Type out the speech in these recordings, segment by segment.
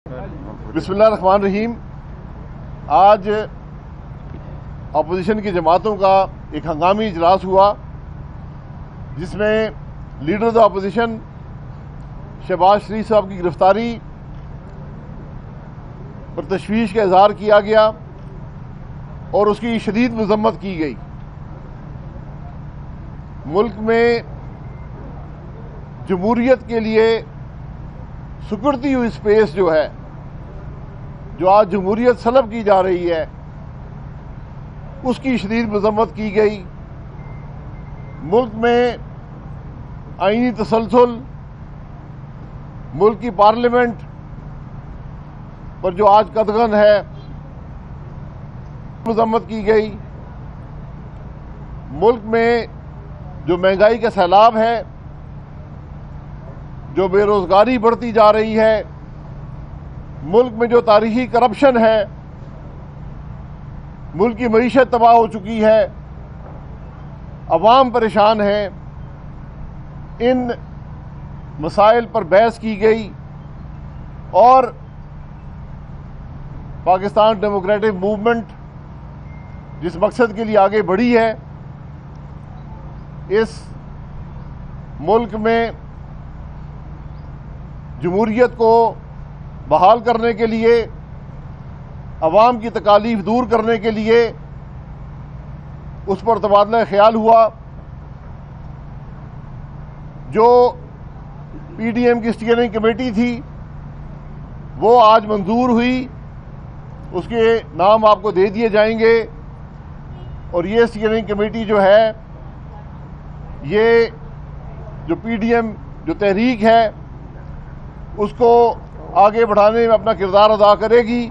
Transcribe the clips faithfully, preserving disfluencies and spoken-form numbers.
बिस्मिल्लाहिर्रहमानिर्रहीम। आज अपोजिशन की जमातों का एक हंगामी इजलास हुआ जिसमें leader of the opposition Shahbaz Sharif साहब की गिरफ्तारी पर तशवीश का इजहार किया गया और उसकी शदीद मजम्मत की गई। मुल्क में जमहूरियत के लिए सुकड़ती हुई स्पेस जो है, जो आज जमहूरियत सलब की जा रही है, उसकी शदीद मजम्मत की गई। मुल्क में आईनी तसलसल, मुल्क की पार्लियामेंट पर जो आज कदगन है, मजम्मत की गई। मुल्क में जो महंगाई का सैलाब है, जो बेरोजगारी बढ़ती जा रही है, मुल्क में जो तारीखी करप्शन है, मुल्क की मईशत तबाह हो चुकी है, अवाम परेशान है, इन मसाइल पर बहस की गई और पाकिस्तान डेमोक्रेटिक मूवमेंट जिस मकसद के लिए आगे बढ़ी है, इस मुल्क में जमहूरियत को बहाल करने के लिए, अवाम की तकालीफ दूर करने के लिए उस पर तबादला ख्याल हुआ। जो पीडीएम की स्टीयरिंग कमेटी थी वो आज मंजूर हुई, उसके नाम आपको दे दिए जाएंगे और ये स्टीयरिंग कमेटी जो है, ये जो पीडीएम जो तहरीक है उसको आगे बढ़ाने में अपना किरदार अदा करेगी।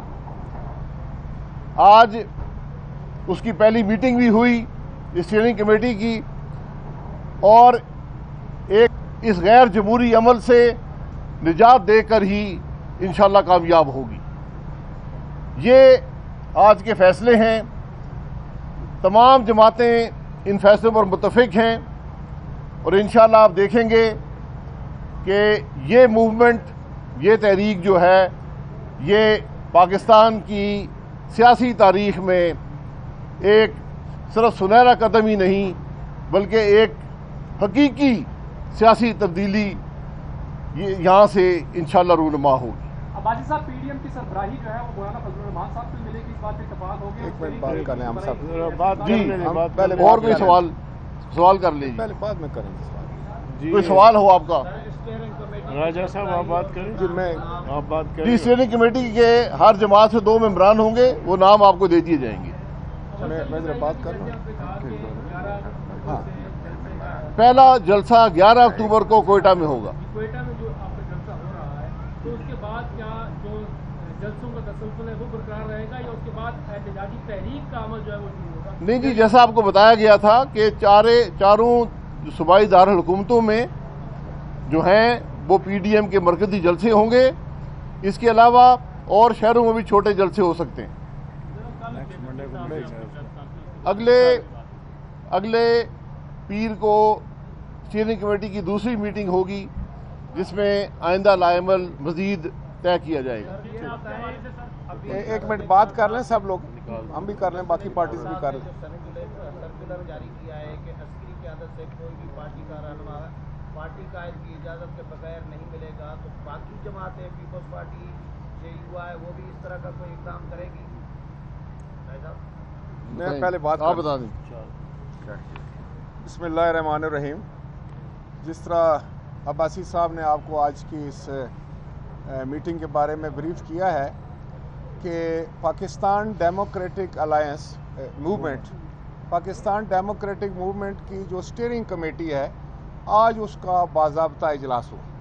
आज उसकी पहली मीटिंग भी हुई स्टीयरिंग कमेटी की और एक इस गैर जमहूरी अमल से निजात देकर ही इंशाअल्लाह कामयाब होगी। ये आज के फैसले हैं। तमाम जमातें इन फैसलों पर मुत्तफिक हैं और इंशाअल्लाह आप देखेंगे कि ये मूवमेंट, ये तहरीक जो है, ये पाकिस्तान की सियासी तारीख में एक सिर्फ सुनहरा कदम ही नहीं बल्कि एक हकीकी सियासी तब्दीली ये यहाँ से इंशाअल्लाह रूनुमा होगी। अब्बासी साहब, पीडीएम की सरबराही जो है वो मौलाना फजलुर रहमान साहब से मिलेगी, इस बात पे इत्तेफाक हो गया। एक मिनट बात कर लें हम सब, बात जी, पहले और कोई सवाल सवाल कर लीजिए, पहले बाद में करेंगे जी। कोई सवाल हो आपका? राजा साहब आप बात करें जी। मैं आप बात करें। जी, स्टीयरिंग कमेटी के हर जमात से दो मेंबरान होंगे, वो नाम आपको दे दिए जाएंगे। मैं मैं जरा बात कर लूँ। हाँ, पहला जलसा ग्यारह अक्टूबर को कोयटा में होगा। कोयटा में जो आपका जलसा हो रहा है, तो उसके बाद क्या जो जलसों का तसलसल है वो बरकरार रहेगा या उसके बाद एहतजाजी तहरीक का अमल जो है वो शुरू होगा? नहीं जी, जैसा आपको बताया गया था कि चारे चारों सूबाई दारुल हुकूमतों में जो हैं वो पीडीएम के मरकजी जलसे होंगे। इसके अलावा और शहरों में भी छोटे जलसे हो सकते हैं। अगले अगले पीर को स्टीयरिंग कमेटी की दूसरी मीटिंग होगी जिसमें आइंदा लाएमल मजीद तय किया जाएगा। ए, एक मिनट बात कर लें सब लोग, हम भी कर लें, बाकी पार्टीज भी कर लें। सर्कुलर जारी किया है कि अस्करी क़यादत से कोई भी पार्टी का रहनुमा पार्टी कायद की इजाज़त के बगैर नहीं मिलेगा, तो बाकी जमातें, पीपल्स पार्टी, जे युवा है, वो भी इस तरह का कोई इक़दाम करेगी? मैं पहले बात आप बता दें। बिस्मिल्लाहिर्रहमानिर्रहीम। जिस तरह अब्बासी साहब ने आपको आज की इस मीटिंग के बारे में ब्रीफ किया है कि Pakistan democratic alliance movement, Pakistan democratic movement की जो स्टीयरिंग कमेटी है, आज उसका बाज़ाब्ता इजलास हुआ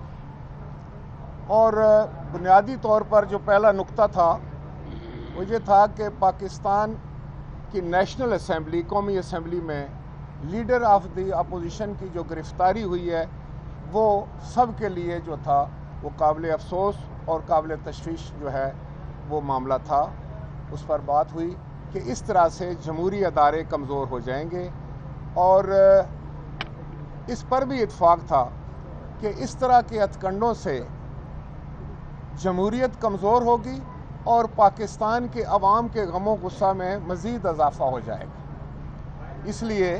और बुनियादी तौर पर जो पहला नुक्ता था वो ये था कि पाकिस्तान की नेशनल असम्बली, कौमी असम्बली में लीडर ऑफ द अपोजिशन की जो गिरफ्तारी हुई है वो सब के लिए जो था वो काबिल अफसोस और काबिल तशवीश जो है वो मामला था। उस पर बात हुई कि इस तरह से जमहूरी अदारे कमज़ोर हो जाएंगे और इस पर भी इत्फाक था कि इस तरह के हथकंडों से जमहूरियत कमज़ोर होगी और पाकिस्तान के अवाम के गमो गुस्सा में मज़ीद इजाफा हो जाएगा। इसलिए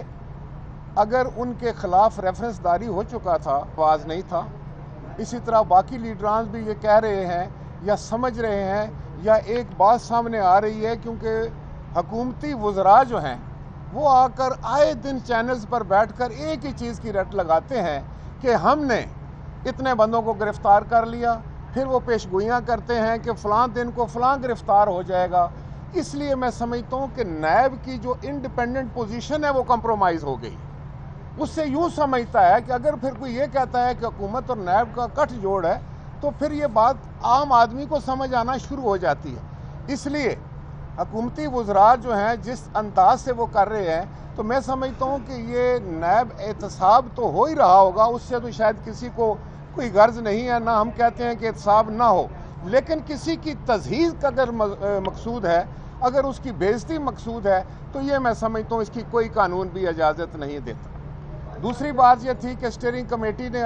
अगर उनके ख़िलाफ़ रेफरेंस जारी हो चुका था, आवाज़ नहीं था। इसी तरह बाकी लीडरान भी ये कह रहे हैं या समझ रहे हैं या एक बात सामने आ रही है, क्योंकि हुकूमती वज़रा जो हैं वो आकर आए दिन चैनल्स पर बैठकर एक ही चीज़ की रट लगाते हैं कि हमने इतने बंदों को गिरफ़्तार कर लिया, फिर वो पेशगोइयाँ करते हैं कि फ़लाँ दिन को फ़लाँ गिरफ़्तार हो जाएगा। इसलिए मैं समझता हूँ कि नैब की जो इंडिपेंडेंट पोजीशन है वो कंप्रोमाइज़ हो गई। उससे यूँ समझता है कि अगर फिर कोई ये कहता है कि हुकूमत और नैब का गठ जोड़ है, तो फिर ये बात आम आदमी को समझ आना शुरू हो जाती है। इसलिए हुकूमती वज़रा जो हैं जिस अंदाज से वो कर रहे हैं, तो मैं समझता हूँ कि ये नैब एहतसाब तो हो ही रहा होगा, उससे तो शायद किसी को कोई गर्ज नहीं है, ना हम कहते हैं कि एहतसाब ना हो, लेकिन किसी की तज़हीज़ का अगर मकसूद है, अगर उसकी बेइज्जती मकसूद है, तो ये मैं समझता हूँ इसकी कोई कानून भी इजाज़त नहीं देता। दूसरी बात ये थी कि स्टीयरिंग कमेटी ने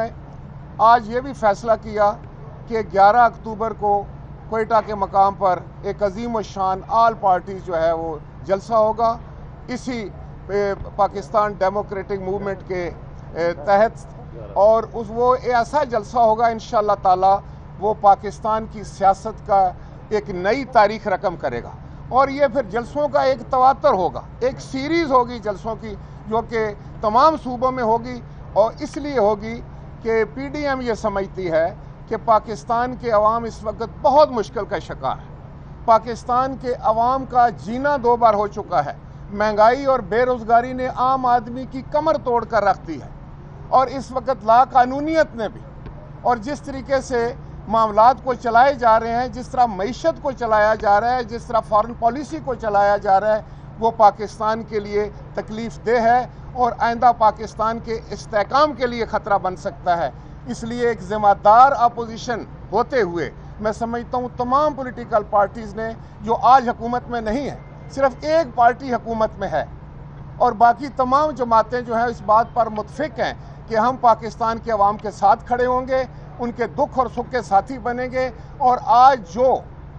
आज ये भी फैसला किया कि ग्यारह अक्टूबर को कोयटा के मकाम पर एक अजीम शान आल पार्टीज़ जो है वो जलसा होगा। इसी पाकिस्तान डेमोक्रेटिक मूवमेंट के तहत, और उस वो ऐसा जलसा होगा इंशाअल्लाह ताला वो पाकिस्तान की सियासत का एक नई तारीख रकम करेगा। और ये फिर जलसों का एक तवातर होगा, एक सीरीज़ होगी जलसों की, जो कि तमाम सूबों में होगी। और इसलिए होगी कि पी डी एम ये समझती है कि पाकिस्तान के अवाम इस वक्त बहुत मुश्किल का शिकार है। पाकिस्तान के अवाम का जीना दो बार हो चुका है। महंगाई और बेरोज़गारी ने आम आदमी की कमर तोड़ कर रख दी है, और इस वक्त लाकानूनियत ने भी, और जिस तरीके से मामलात को चलाए जा रहे हैं, जिस तरह मईशत को चलाया जा रहा है, जिस तरह फॉरेन पॉलिसी को चलाया जा रहा है, वो पाकिस्तान के लिए तकलीफ़ देह है और आइंदा पाकिस्तान के इस्तेहकाम के लिए ख़तरा बन सकता है। इसलिए एक ज़िम्मेदार अपोजिशन होते हुए मैं समझता हूँ तमाम पॉलिटिकल पार्टीज़ ने, जो आज हुकूमत में नहीं है, सिर्फ एक पार्टी हुकूमत में है, और बाकी तमाम जमातें जो हैं इस बात पर मुत्फिक हैं कि हम पाकिस्तान के अवाम के साथ खड़े होंगे, उनके दुख और सुख के साथी बनेंगे। और आज जो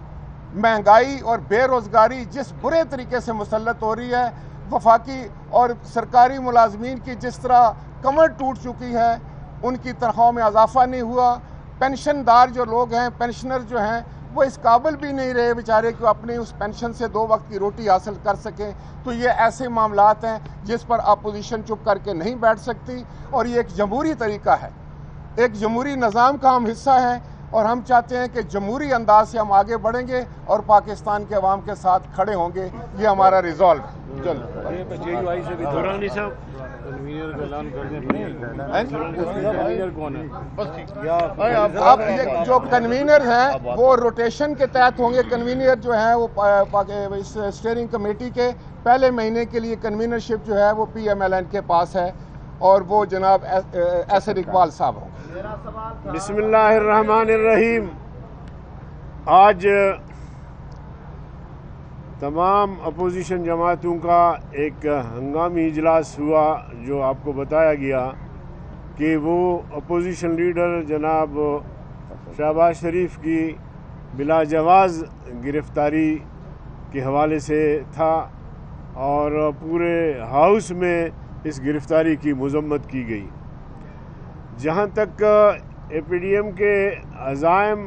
महंगाई और बेरोज़गारी जिस बुरे तरीके से मुसल्लत हो रही है, वफाकी और सरकारी मुलाजमीन की जिस तरह कमर टूट चुकी है, उनकी तनख्वाहों में इजाफा नहीं हुआ, पेंशनदार जो लोग हैं, पेंशनर जो हैं, वो इस काबिल भी नहीं रहे बेचारे कि अपनी उस पेंशन से दो वक्त की रोटी हासिल कर सकें। तो ये ऐसे मामलात हैं जिस पर अपोजिशन चुप करके नहीं बैठ सकती, और ये एक जमहूरी तरीका है, एक जमहूरी निज़ाम का हम हिस्सा हैं, और हम चाहते हैं कि जमहूरी अंदाज से हम आगे बढ़ेंगे और पाकिस्तान के अवाम के साथ खड़े होंगे। ये हमारा रिजॉल्व है। चलो दुरानी साहब कन्वीनर का ऐलान कर दें। कन्वीनर कौन है? अब ये जो कन्वीनर हैं वो रोटेशन के तहत होंगे। कन्वीनर जो है वो इस स्टीयरिंग कमेटी के पहले महीने के लिए कन्वीनरशिप जो है वो पी एम एल एन के पास है, और वो जनाब असद इकबाल साहब होंगे। बिस्मिल्लाहिर्रहमानिर्रहीम। आज तमाम अपोजिशन जमातों का एक हंगामी इजलास हुआ, जो आपको बताया गया कि वो अपोजिशन लीडर जनाब शहबाज शरीफ की बिला जवाज़ गिरफ़्तारी के हवाले से था, और पूरे हाउस में इस गिरफ़्तारी की मज़म्मत की गई। जहाँ तक ए पी डी एम के अज़ाइम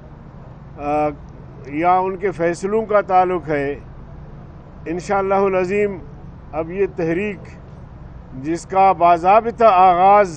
या उनके फ़ैसलों का ताल्लुक़ है, इंशाअल्लाहुल अज़ीम अब ये तहरीक जिसका बाज़ाबिता आगाज़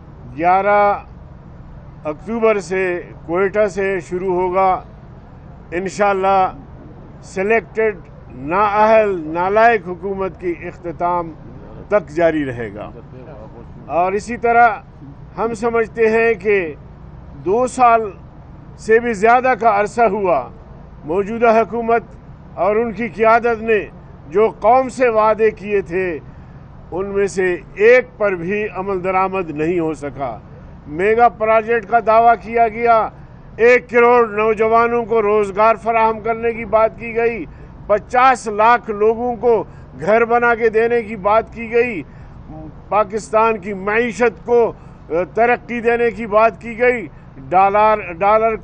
ग्यारह अक्टूबर से कोयटा से शुरू होगा, इंशाअल्लाह सेलेक्टेड नाअहल नालायक हुकूमत की इख्तिताम तक जारी रहेगा। और इसी तरह हम समझते हैं कि दो साल से भी ज़्यादा का अरसा हुआ मौजूदा हुकूमत और उनकी क़ियादत ने जो कौम से वादे किए थे, उनमें से एक पर भी अमल दरामद नहीं हो सका। मेगा प्रोजेक्ट का दावा किया गया, एक करोड़ नौजवानों को रोज़गार फराहम करने की बात की गई, पचास लाख लोगों को घर बना के देने की बात की गई, पाकिस्तान की मईशत को तरक्की देने की बात की गई, डॉलर डॉलर को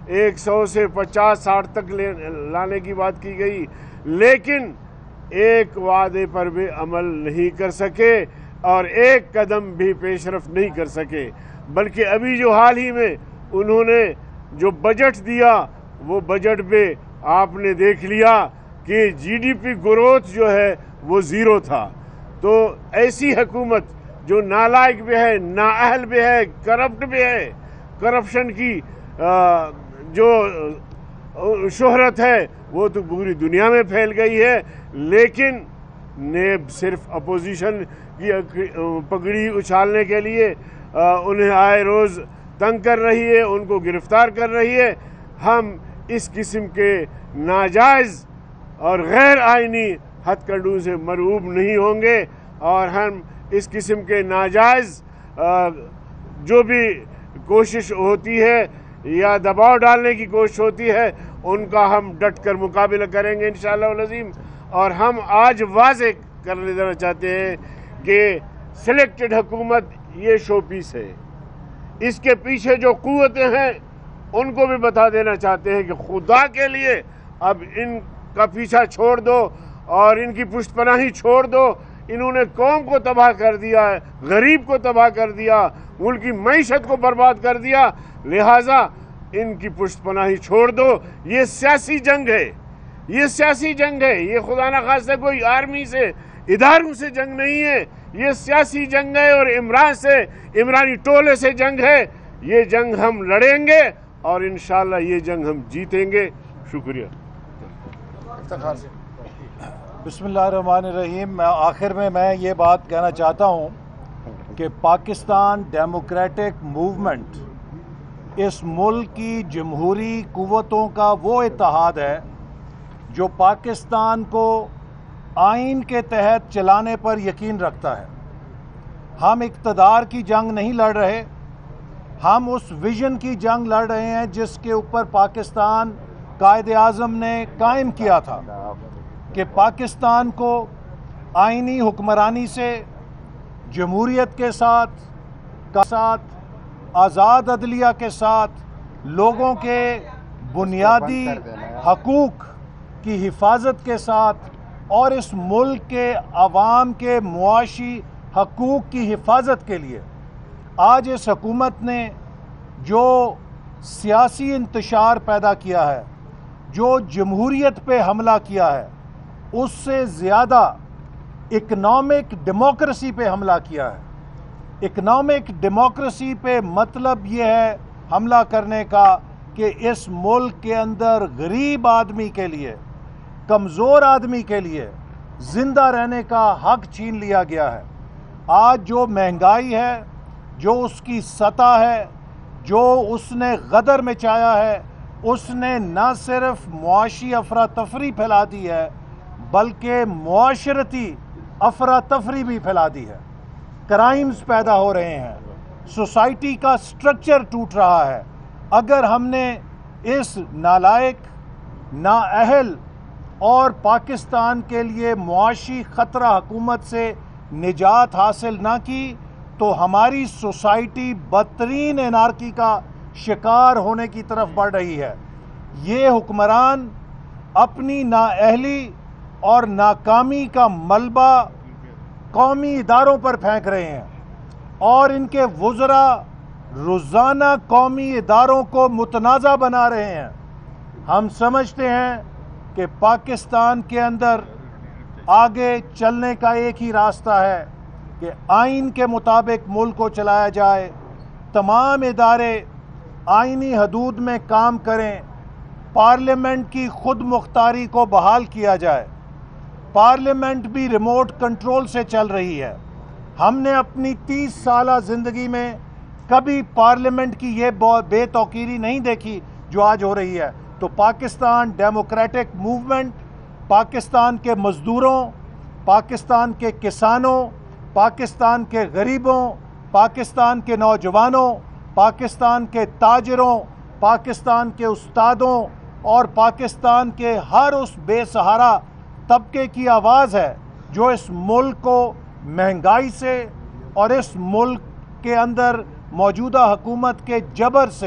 ایک سو سے پچاس ساٹھ تک لانے کی بات کی گئی، لیکن ایک وعدے پر بھی عمل نہیں کر سکے اور ایک قدم بھی پیش رفت نہیں کر سکے، بلکہ ابھی جو حال ہی میں انہوں نے جو بجٹ دیا وہ بجٹ پہ آپ نے دیکھ لیا کہ جی ڈی پی گروتھ جو ہے وہ زیرو تھا۔ تو ایسی حکومت جو نالائق بھی ہے، نااہل بھی ہے، کرپٹ بھی ہے، کرپشن کی جو شہرت ہے وہ تو پوری دنیا میں پھیل گئی ہے، لیکن نیب صرف اپوزیشن کی پگڑی اچھالنے کے لیے انہیں آئے روز تنگ کر رہی ہے، ان کو گرفتار کر رہی ہے۔ ہم اس قسم کے ناجائز اور غیر آئینی ہتھ کنڈوں سے مرعوب نہیں ہوں گے، اور ہم اس قسم کے ناجائز جو بھی کوشش ہوتی ہے یا دباؤ ڈالنے کی کوشش ہوتی ہے ان کا ہم ڈٹ کر مقابلہ کریں گے انشاءاللہ العظیم۔ اور ہم آج واضح کر دینا چاہتے ہیں کہ سلیکٹڈ حکومت یہ شو پیس ہے، اس کے پیچھے جو قوتیں ہیں ان کو بھی بتا دینا چاہتے ہیں کہ خدا کے لیے اب ان کا پیچھا چھوڑ دو اور ان کی پشت پناہی چھوڑ دو۔ انہوں نے قوم کو تباہ کر دیا ہے، غریب کو تباہ کر دیا، ملک کی معیشت کو برباد کر دیا، لہٰذا ان کی پشت پناہی چھوڑ دو۔ یہ سیاسی جنگ ہے، یہ سیاسی جنگ ہے، یہ خدا نخواستہ کوئی آرمی سے اداروں سے جنگ نہیں ہے، یہ سیاسی جنگ ہے اور عمران سے عمرانی ٹولے سے جنگ ہے۔ یہ جنگ ہم لڑیں گے اور انشاءاللہ یہ جنگ ہم جیتیں گے۔ شکریہ۔ بسم اللہ الرحمن الرحیم۔ میں آخر میں میں یہ بات کہنا چاہتا ہوں کہ پاکستان ڈیموکریٹک موومنٹ اس ملک کی جمہوری قوتوں کا وہ اتحاد ہے جو پاکستان کو آئین کے تحت چلانے پر یقین رکھتا ہے۔ ہم اقتدار کی جنگ نہیں لڑ رہے، ہم اس ویژن کی جنگ لڑ رہے ہیں جس کے اوپر پاکستان قائد اعظم نے قائم کیا تھا کہ پاکستان کو آئینی حکمرانی سے، جمہوریت کے ساتھ کا ساتھ آزاد عدلیہ کے ساتھ لوگوں کے بنیادی حقوق کی حفاظت کے ساتھ اور اس ملک کے عوام کے معاشی حقوق کی حفاظت کے لیے آج اس حکومت نے جو سیاسی انتشار پیدا کیا ہے، جو جمہوریت پہ حملہ کیا ہے، اس سے زیادہ اکنامک ڈیموکریسی پہ حملہ کیا ہے۔ اکنامک ڈیموکریسی پہ مطلب یہ ہے حملہ کرنے کا کہ اس ملک کے اندر غریب آدمی کے لیے، کمزور آدمی کے لیے زندہ رہنے کا حق چھین لیا گیا ہے۔ آج جو مہنگائی ہے، جو اس کی سطح ہے، جو اس نے غدر مچایا ہے، اس نے نہ صرف معاشی افراتفری پھیلا دی ہے بلکہ معاشرتی افراتفری بھی پھیلا دی ہے۔ کرائمز پیدا ہو رہے ہیں، سوسائٹی کا سٹرکچر ٹوٹ رہا ہے۔ اگر ہم نے اس نالائق، نااہل اور پاکستان کے لیے معاشی خطرہ حکومت سے نجات حاصل نہ کی تو ہماری سوسائٹی بدترین انارکی کا شکار ہونے کی طرف بڑھ رہی ہے۔ یہ حکمران اپنی نااہلی اور ناکامی کا ملبہ قومی اداروں پر پھینک رہے ہیں اور ان کے وزراء روزانہ قومی اداروں کو متنازع بنا رہے ہیں۔ ہم سمجھتے ہیں کہ پاکستان کے اندر آگے چلنے کا ایک ہی راستہ ہے کہ آئین کے مطابق ملک کو چلایا جائے، تمام ادارے آئینی حدود میں کام کریں، پارلیمنٹ کی خود مختاری کو بحال کیا جائے۔ پارلیمنٹ بھی ریموٹ کنٹرول سے چل رہی ہے۔ ہم نے اپنی تیس سالہ زندگی میں کبھی پارلیمنٹ کی یہ بے توقیری نہیں دیکھی جو آج ہو رہی ہے۔ تو پاکستان ڈیموکریٹک موومنٹ پاکستان کے مزدوروں، پاکستان کے کسانوں، پاکستان کے غریبوں، پاکستان کے نوجوانوں، پاکستان کے تاجروں، پاکستان کے استادوں اور پاکستان کے ہر اس بے سہارا طبقے کی آواز ہے جو اس ملک کو مہنگائی سے اور اس ملک کے اندر موجودہ حکومت کے جبر سے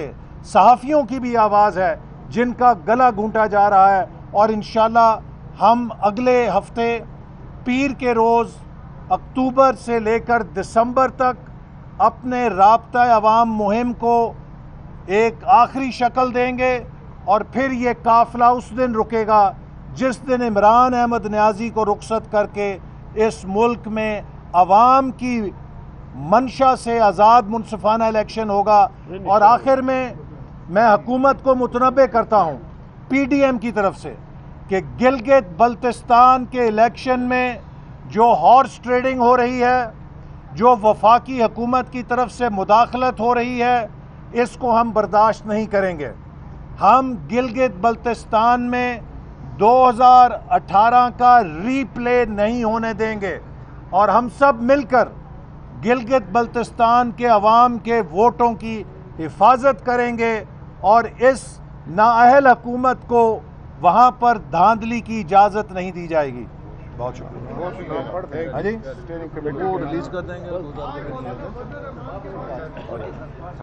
صحافیوں کی بھی آواز ہے جن کا گلا گھونٹا جا رہا ہے، اور انشاءاللہ ہم اگلے ہفتے پیر کے روز اکتوبر سے لے کر دسمبر تک اپنے رابطہ عوام مہم کو ایک آخری شکل دیں گے، اور پھر یہ قافلہ اس دن رکے گا جس دن عمران احمد نیازی کو رخصت کر کے اس ملک میں عوام کی منشا سے آزاد منصفانہ الیکشن ہوگا۔ اور آخر میں میں حکومت کو متنبہ کرتا ہوں پی ڈی ایم کی طرف سے کہ گلگت بلتستان کے الیکشن میں جو ہارس ٹریڈنگ ہو رہی ہے، جو وفاقی حکومت کی طرف سے مداخلت ہو رہی ہے، اس کو ہم برداشت نہیں کریں گے۔ ہم گلگت بلتستان میں دو ہزار اٹھارہ کا ری پلے نہیں ہونے دیں گے، اور ہم سب مل کر گلگت بلتستان کے عوام کے ووٹوں کی حفاظت کریں گے، اور اس نااہل حکومت کو وہاں پر دھاندلی کی اجازت نہیں دی جائے گی۔ بہت شکریہ۔ ہاں جی، اسٹیئرنگ کمیٹی کو ریلیز کر دیں گے۔